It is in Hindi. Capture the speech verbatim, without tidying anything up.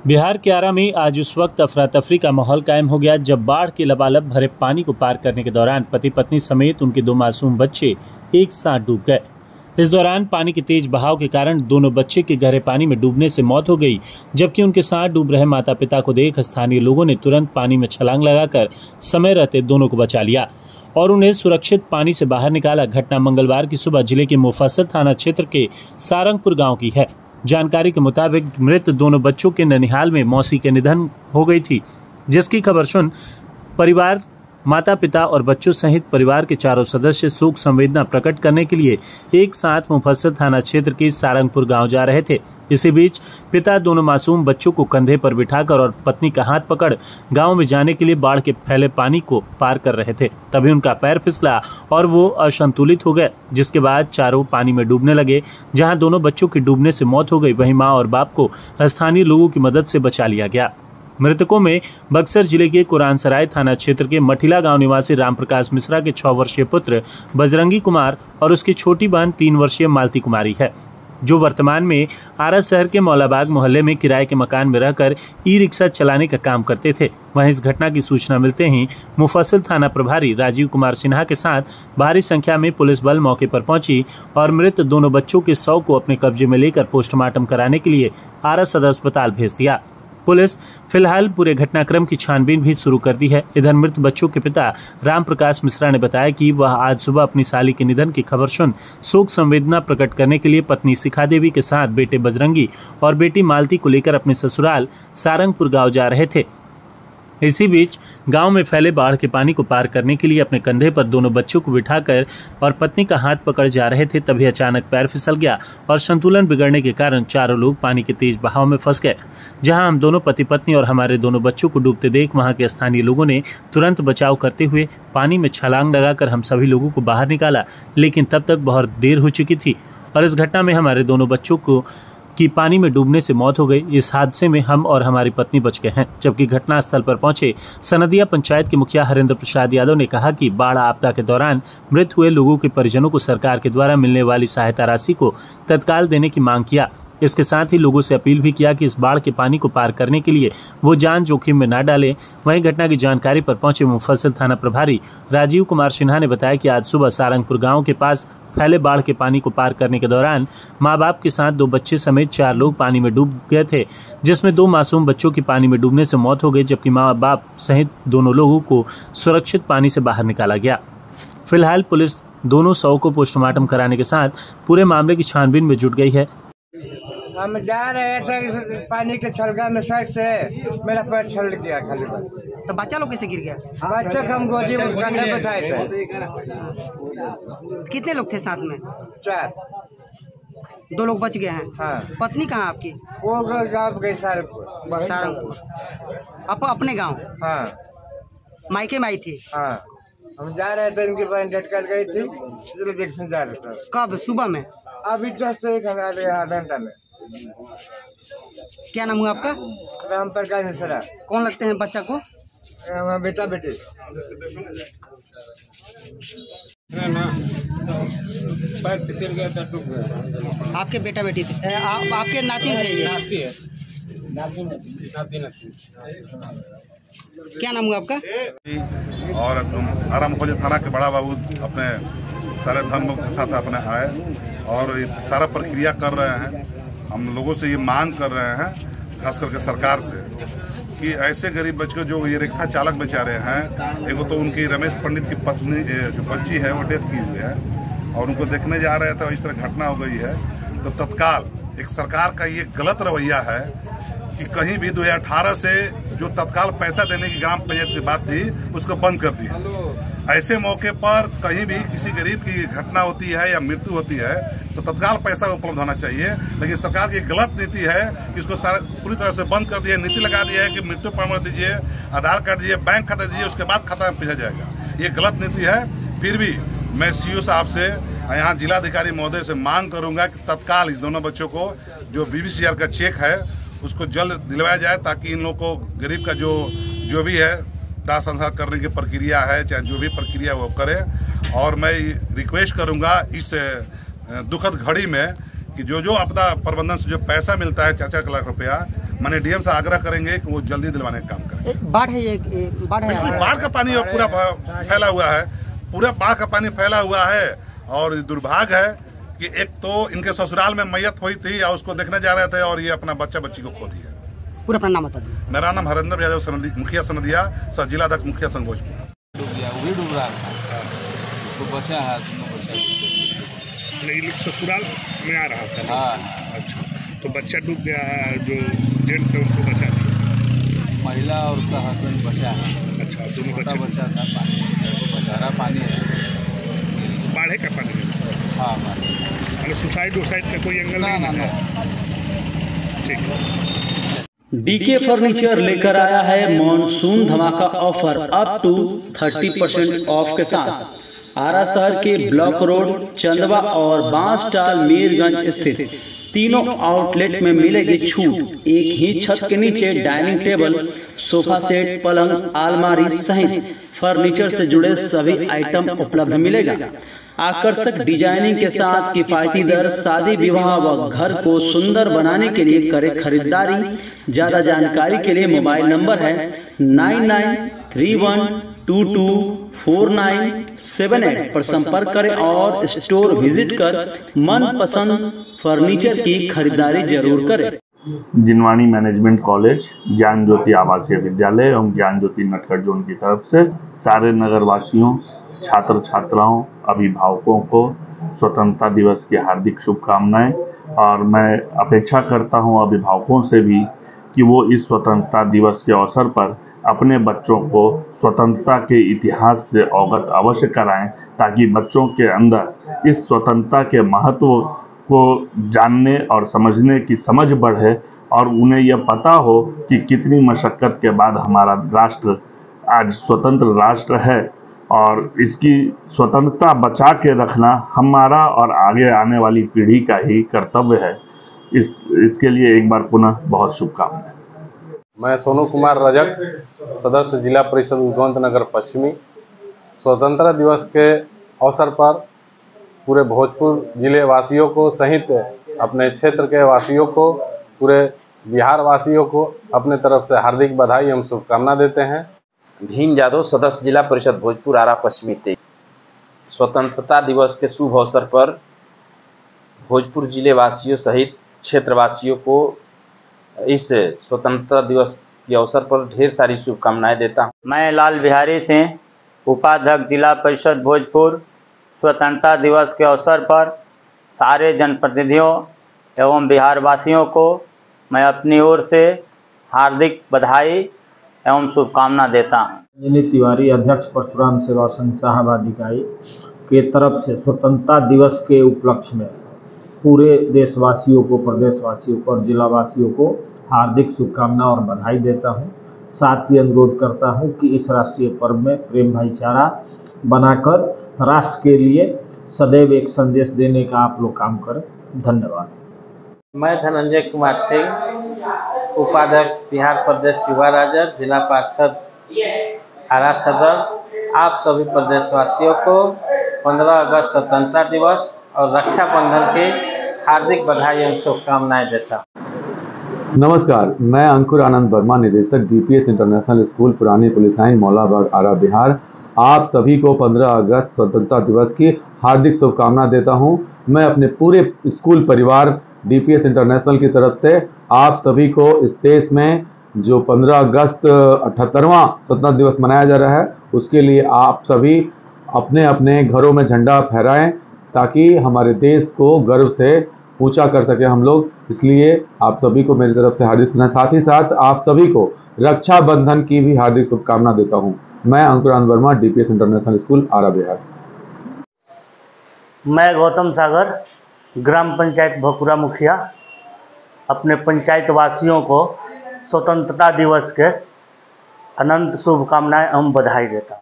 बिहार के आरा में आज उस वक्त अफरा तफरी का माहौल कायम हो गया जब बाढ़ के लबालब भरे पानी को पार करने के दौरान पति पत्नी समेत उनके दो मासूम बच्चे एक साथ डूब गए। इस दौरान पानी के तेज बहाव के कारण दोनों बच्चे के गहरे पानी में डूबने से मौत हो गई, जबकि उनके साथ डूब रहे माता पिता को देख स्थानीय लोगों ने तुरंत पानी में छलांग लगाकर समय रहते दोनों को बचा लिया और उन्हें सुरक्षित पानी से बाहर निकाला। घटना मंगलवार की सुबह जिले के मुफस्सिल थाना क्षेत्र के सारंगपुर गांव की है। जानकारी के मुताबिक मृत दोनों बच्चों के ननिहाल में मौसी के निधन हो गई थी, जिसकी खबर सुन परिवार माता पिता और बच्चों सहित परिवार के चारों सदस्य शोक संवेदना प्रकट करने के लिए एक साथ मुफस्सिल थाना क्षेत्र के सारंगपुर गांव जा रहे थे। इसी बीच पिता दोनों मासूम बच्चों को कंधे पर बिठाकर और पत्नी का हाथ पकड़ गांव में जाने के लिए बाढ़ के फैले पानी को पार कर रहे थे। तभी उनका पैर फिसला और वो असंतुलित हो गए, जिसके बाद चारों पानी में डूबने लगे। जहां दोनों बच्चों की डूबने से मौत हो गई, वहीं मां और बाप को स्थानीय लोगों की मदद से बचा लिया गया। मृतकों में बक्सर जिले के कुरानसराय थाना क्षेत्र के मठिला गांव निवासी रामप्रकाश मिश्रा के छह वर्षीय पुत्र बजरंगी कुमार और उसकी छोटी बहन तीन वर्षीय मालती कुमारी है, जो वर्तमान में आरा शहर के मौलाबाग मोहल्ले में किराए के मकान में रहकर ई रिक्शा चलाने का काम करते थे। वहीं इस घटना की सूचना मिलते ही मुफस्सिल थाना प्रभारी राजीव कुमार सिन्हा के साथ भारी संख्या में पुलिस बल मौके पर पहुंची और मृत दोनों बच्चों के शव को अपने कब्जे में लेकर पोस्टमार्टम कराने के लिए आरा सदर अस्पताल भेज दिया। पुलिस फिलहाल पूरे घटनाक्रम की छानबीन भी शुरू कर दी है। इधर मृत बच्चों के पिता रामप्रकाश मिश्रा ने बताया कि वह आज सुबह अपनी साली के निधन की खबर सुन शोक संवेदना प्रकट करने के लिए पत्नी शिखा देवी के साथ बेटे बजरंगी और बेटी मालती को लेकर अपने ससुराल सारंगपुर गांव जा रहे थे। इसी बीच गांव में फैले बाढ़ के पानी को पार करने के लिए अपने कंधे पर दोनों बच्चों को बिठाकर और पत्नी का हाथ पकड़ जा रहे थे। तभी अचानक पैर फिसल गया और संतुलन बिगड़ने के कारण चारों लोग पानी के तेज बहाव में फंस गए। जहां हम दोनों पति पत्नी और हमारे दोनों बच्चों को डूबते देख वहां के स्थानीय लोगों ने तुरंत बचाव करते हुए पानी में छलांग लगाकर हम सभी लोगों को बाहर निकाला, लेकिन तब तक बहुत देर हो चुकी थी और इस घटना में हमारे दोनों बच्चों को की पानी में डूबने से मौत हो गई। इस हादसे में हम और हमारी पत्नी बच गए हैं। जबकि घटनास्थल पर पहुंचे सनदिया पंचायत के मुखिया हरेंद्र प्रसाद यादव ने कहा कि बाढ़ आपदा के दौरान मृत हुए लोगों के परिजनों को सरकार के द्वारा मिलने वाली सहायता राशि को तत्काल देने की मांग किया। इसके साथ ही लोगों से अपील भी किया कि इस बाढ़ के पानी को पार करने के लिए वो जान जोखिम में न डालें। वहीं घटना की जानकारी पर पहुंचे मुफस्सिल थाना प्रभारी राजीव कुमार सिन्हा ने बताया कि आज सुबह सारंगपुर गांव के पास फैले बाढ़ के पानी को पार करने के दौरान माँ बाप के साथ दो बच्चे समेत चार लोग पानी में डूब गए थे, जिसमें दो मासूम बच्चों की पानी में डूबने से मौत हो गई, जबकि माँ बाप सहित दोनों लोगों को सुरक्षित पानी से बाहर निकाला गया। फिलहाल पुलिस दोनों शव को पोस्टमार्टम कराने के साथ पूरे मामले की छानबीन में जुट गई है। हम जा रहे थे पानी के छलका में साइड से मेरा पैर छल गया खाली बस। तो बच्चा लोग कैसे गिर गया? बच्चे को हम गोदी में कंधे पे उठाए थे। कितने लोग थे साथ में? चार। दो लोग बच गए हैं। हाँ। पत्नी कहाँ आपकी? वो गाँव गई सारंगपुर। सारंगपुर अप अपने गांव? हाँ। मायके में आई थी? हाँ। हम जा रहे थे, इनकी बहन झट कर गई थी, इसलिए देखने जा रहे थे। कब? सुबह में? अभी जस्ट एक आधा घंटा में। क्या नाम हुआ आपका? राम प्रकाश मिश्रा। कौन लगते हैं बच्चा को? बेटा बेटी। ना पैर फिसल गया था, टूट गया। आपके बेटा बेटी थे? आप, आपके नातिन थे ये? नाती है। नाती नाती नाती। क्या नाम हुआ आपका? और आरा मुफस्सिल थाना के बड़ा बाबू अपने सारे धर्म के साथ अपने आए और सारा प्रक्रिया कर रहे हैं। हम लोगों से ये मांग कर रहे हैं, खास करके सरकार से, कि ऐसे गरीब बच्चों जो ये रिक्शा चालक बेचारे हैं, एगो तो उनकी रमेश पंडित की पत्नी जो बच्ची है वो डेथ की हुई है और उनको देखने जा रहे थे, इस तरह घटना हो गई है। तो तत्काल एक सरकार का ये गलत रवैया है कि कहीं भी दो हजार अठारह से जो तत्काल पैसा देने की ग्राम पंचायत की बात थी उसको बंद कर दी। ऐसे मौके पर कहीं भी किसी गरीब की घटना होती है या मृत्यु होती है तो तत्काल पैसा उपलब्ध होना चाहिए, लेकिन सरकार की गलत नीति है कि इसको पूरी तरह से बंद कर दिया। नीति लगा दिया है कि मृत्यु प्रमाण दीजिए, आधार कार्ड दीजिए, बैंक खाता दीजिए, उसके बाद खाता में भेजा जाएगा। ये गलत नीति है। फिर भी मैं सीओ साहब से, यहाँ जिलाधिकारी महोदय से मांग करूंगा कि तत्काल इस दोनों बच्चों को जो बीस हजार का चेक है उसको जल्द दिलवाया जाए, ताकि इन लोगों को गरीब का जो जो भी है दाह संस्कार करने की प्रक्रिया है, चाहे जो भी प्रक्रिया वो करे। और मैं रिक्वेस्ट करूंगा इस दुखद घड़ी में कि जो जो आपदा प्रबंधन से जो पैसा मिलता है चार चार लाख रुपया, मैंने डीएम से आग्रह करेंगे कि वो जल्दी दिलवाने का काम करें। ए, बाढ़ है ये ये बाढ़ बिल्कुल है बाढ़ का पानी अब पूरा फैला हुआ है, पूरा बाढ़ का पानी फैला हुआ है। और दुर्भाग्य है कि एक तो इनके ससुराल में मैयत हुई थी और उसको देखने जा रहे थे और ये अपना बच्चा बच्ची को खो दिया। पूरा अपना नाम बता दीजिए। मेरा नाम हरेंद्र यादव सनदी, मुखिया सनदिया, सह जिला अध्यक्ष मुखिया संघ भोजपुर। डूब गया, वो भी डूब रहा था, तो बचा है, दोनों बचा है। नहीं, लोग ससुराल में आ रहा था। हाँ, अच्छा, तो बच्चा डूब गया है, जो जेंट्स है उनको बचा दिया। महिला और उसका हस्बैंड बचा है। अच्छा, दोनों छोटा बच्चे बच्चा था, पानी गहरा पानी है। बाढ़े का पानी है। हाँ, पानी मतलब सुसाइड वुसाइड का कोई एंगल ना नहीं ना है? ना। ठीक है। डीके फर्नीचर लेकर आया है मॉनसून धमाका ऑफर अप टू तीस परसेंट ऑफ के साथ आरा शहर के ब्लॉक रोड, चंदवा और बांसटाल मीरगंज स्थित तीनों आउटलेट में मिलेगी छूट। एक ही छत के नीचे डाइनिंग टेबल, सोफा सेट, पलंग, अलमारी सहित फर्नीचर से जुड़े सभी आइटम उपलब्ध मिलेगा। आकर्षक डिजाइनिंग के साथ किफायती दर, शादी विवाह व घर को सुंदर बनाने के लिए करे खरीदारी। ज्यादा जानकारी के लिए मोबाइल नंबर है nine nine three one two two four nine seven eight पर संपर्क करें और स्टोर विजिट कर मनपसंद फर्नीचर की खरीदारी जरूर करें। जिनवानी मैनेजमेंट कॉलेज, ज्ञान ज्योति आवासीय विद्यालय एवं ज्ञान ज्योति नटखट जोन की तरफ से सारे नगरवासियों, छात्र छात्राओं, अभिभावकों को स्वतंत्रता दिवस की हार्दिक शुभकामनाएं। और मैं अपेक्षा करता हूं अभिभावकों से भी कि वो इस स्वतंत्रता दिवस के अवसर पर अपने बच्चों को स्वतंत्रता के इतिहास से अवगत अवश्य कराएं, ताकि बच्चों के अंदर इस स्वतंत्रता के महत्व को जानने और समझने की समझ बढ़े और उन्हें यह पता हो कि कितनी मशक्क़त के बाद हमारा राष्ट्र आज स्वतंत्र राष्ट्र है और इसकी स्वतंत्रता बचा के रखना हमारा और आगे आने वाली पीढ़ी का ही कर्तव्य है। इस इसके लिए एक बार पुनः बहुत शुभकामनाएं। मैं सोनू कुमार रजक, सदस्य जिला परिषद उद्वंत नगर पश्चिमी। स्वतंत्रता दिवस के अवसर पर पूरे भोजपुर जिले वासियों को सहित अपने क्षेत्र के वासियों को, पूरे बिहार वासियों को अपने तरफ से हार्दिक बधाई एवं शुभकामना देते हैं। भीम यादव, सदस्य जिला परिषद भोजपुर आरा पश्चिमी तेईस। स्वतंत्रता दिवस के शुभ अवसर पर भोजपुर जिले वासियों सहित क्षेत्रवासियों को इस स्वतंत्रता दिवस के अवसर पर ढेर सारी शुभकामनाएं देता हूं। मैं लाल बिहारी सिंह, उपाध्यक्ष जिला परिषद भोजपुर, स्वतंत्रता दिवस के अवसर पर सारे जनप्रतिनिधियों एवं बिहार वासियों को मैं अपनी ओर से हार्दिक बधाई एवं शुभकामना देता हूँ। अंजनी तिवारी, अध्यक्ष परशुराम सेवा संघ साहबाद इकाई के तरफ से स्वतंत्रता दिवस के उपलक्ष्य में पूरे देशवासियों को, प्रदेशवासियों को और जिलावासियों को हार्दिक शुभकामना और बधाई देता हूँ। साथ ही अनुरोध करता हूँ कि इस राष्ट्रीय पर्व में प्रेम भाईचारा बनाकर राष्ट्र के लिए सदैव एक संदेश देने का आप लोग काम करें। धन्यवाद। मैं धनंजय कुमार सिंह, उपाध्यक्ष बिहार प्रदेश युवा राजद, जिला पार्षद आरा सदर। आप सभी प्रदेशवासियों को पंद्रह अगस्त स्वतंत्रता दिवस और रक्षाबंधन की हार्दिक बधाई एवं शुभकामनाएं देता हूं। नमस्कार, मैं अंकुर आनंद वर्मा, निदेशक डीपीएस इंटरनेशनल स्कूल पुरानी पुलिस लाइन मौलाबाग आरा बिहार। आप सभी को पंद्रह अगस्त स्वतंत्रता दिवस की हार्दिक शुभकामना देता हूं। मैं अपने पूरे स्कूल परिवार डीपीएस इंटरनेशनल की तरफ से आप सभी को इस देश में जो पंद्रह अगस्त अठहत्तरवां स्वतंत्रता दिवस मनाया जा रहा है, उसके लिए आप सभी अपने अपने घरों में झंडा फहराएं, ताकि हमारे देश को गर्व से ऊंचा कर सके हम लोग। इसलिए आप सभी को मेरी तरफ से हार्दिक शुभकामनाएं। साथ ही साथ आप सभी को रक्षाबंधन की भी हार्दिक शुभकामना देता हूं। मैं Ankur Anand Verma, DPS international school Arrah Bihar. मैं गौतम सागर, ग्राम पंचायत भकुरा मुखिया, अपने पंचायत वासियों को स्वतंत्रता दिवस के अनंत शुभकामनाएं एवं बधाई देता हूँ।